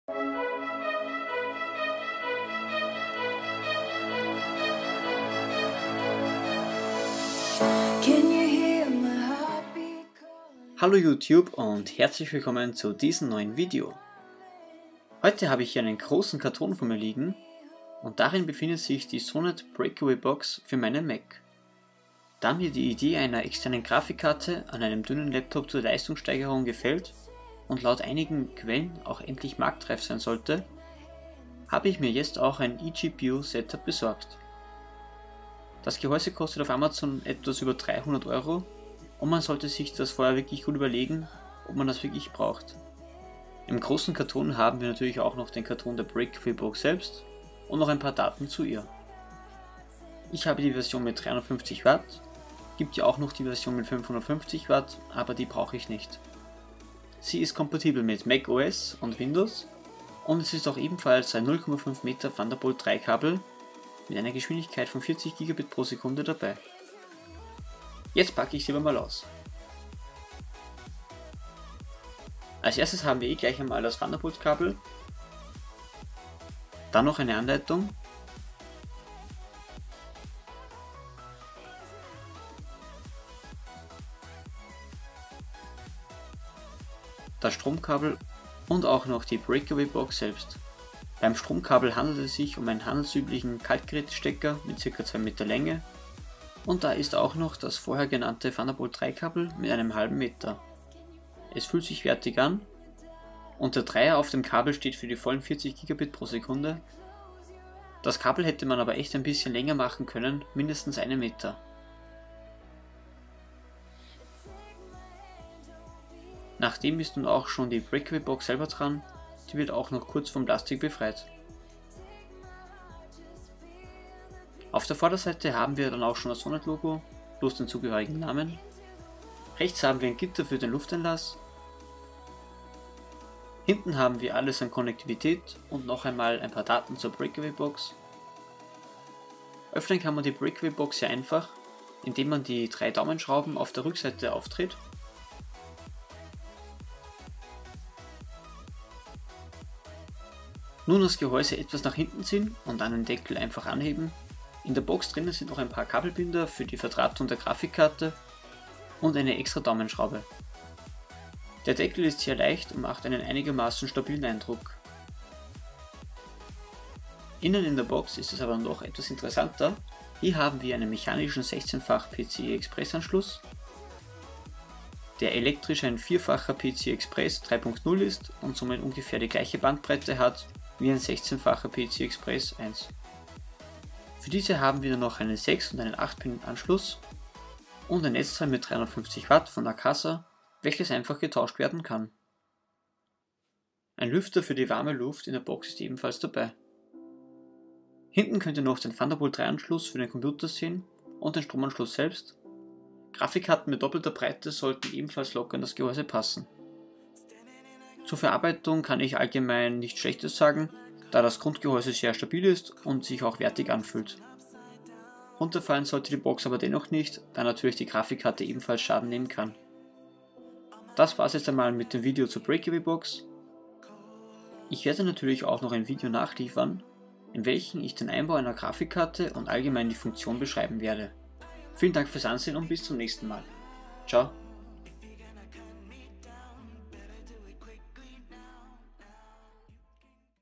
Hallo YouTube und herzlich willkommen zu diesem neuen Video. Heute habe ich hier einen großen Karton vor mir liegen und darin befindet sich die Sonet Breakaway Box für meinen Mac. Da mir die Idee einer externen Grafikkarte an einem dünnen Laptop zur Leistungssteigerung gefällt und laut einigen Quellen auch endlich marktreif sein sollte, habe ich mir jetzt auch ein eGPU Setup besorgt. Das Gehäuse kostet auf Amazon etwas über 300 € und man sollte sich das vorher wirklich gut überlegen, ob man das wirklich braucht. Im großen Karton haben wir natürlich auch noch den Karton der Breakaway Box selbst und noch ein paar Daten zu ihr. Ich habe die Version mit 350 Watt, gibt ja auch noch die Version mit 550 Watt, aber die brauche ich nicht. Sie ist kompatibel mit Mac OS und Windows und es ist auch ebenfalls ein 0,5 Meter Thunderbolt 3 Kabel mit einer Geschwindigkeit von 40 Gigabit pro Sekunde dabei. Jetzt packe ich sie aber mal aus. Als erstes haben wir gleich einmal das Thunderbolt-Kabel, dann noch eine Anleitung, das Stromkabel und auch noch die Breakaway Box selbst. Beim Stromkabel handelt es sich um einen handelsüblichen Kaltgerätestecker mit ca. 2 Meter Länge. Und da ist auch noch das vorher genannte Thunderbolt 3 Kabel mit einem halben Meter. Es fühlt sich wertig an und der Dreier auf dem Kabel steht für die vollen 40 Gigabit pro Sekunde. Das Kabel hätte man aber echt ein bisschen länger machen können, mindestens 1 Meter. Nachdem ist nun auch schon die Breakaway Box selber dran, die wird auch noch kurz vom Plastik befreit. Auf der Vorderseite haben wir dann auch schon das Sonet Logo plus den zugehörigen Namen. Rechts haben wir ein Gitter für den Lufteinlass. Hinten haben wir alles an Konnektivität und noch einmal ein paar Daten zur Breakaway Box. Öffnen kann man die Breakaway Box sehr einfach, indem man die 3 Daumenschrauben auf der Rückseite aufdreht. Nun das Gehäuse etwas nach hinten ziehen und dann den Deckel einfach anheben. In der Box drinnen sind noch ein paar Kabelbinder für die Verdrahtung der Grafikkarte und eine extra Daumenschraube. Der Deckel ist sehr leicht und macht einen einigermaßen stabilen Eindruck. Innen in der Box ist es aber noch etwas interessanter. Hier haben wir einen mechanischen 16-fach PCI Express Anschluss, der elektrisch ein 4-facher PCI Express 3.0 ist und somit ungefähr die gleiche Bandbreite hat wie ein 16-facher PCI Express 1. Für diese haben wir dann noch einen 6 und einen 8-Pin Anschluss und ein Netzteil mit 350 Watt von Akasa, welches einfach getauscht werden kann. Ein Lüfter für die warme Luft in der Box ist ebenfalls dabei. Hinten könnt ihr noch den Thunderbolt 3 Anschluss für den Computer sehen und den Stromanschluss selbst. Grafikkarten mit doppelter Breite sollten ebenfalls locker in das Gehäuse passen. Zur Verarbeitung kann ich allgemein nichts Schlechtes sagen, da das Grundgehäuse sehr stabil ist und sich auch wertig anfühlt. Runterfallen sollte die Box aber dennoch nicht, da natürlich die Grafikkarte ebenfalls Schaden nehmen kann. Das war's jetzt einmal mit dem Video zur Breakaway Box. Ich werde natürlich auch noch ein Video nachliefern, in welchem ich den Einbau einer Grafikkarte und allgemein die Funktion beschreiben werde. Vielen Dank fürs Ansehen und bis zum nächsten Mal. Ciao.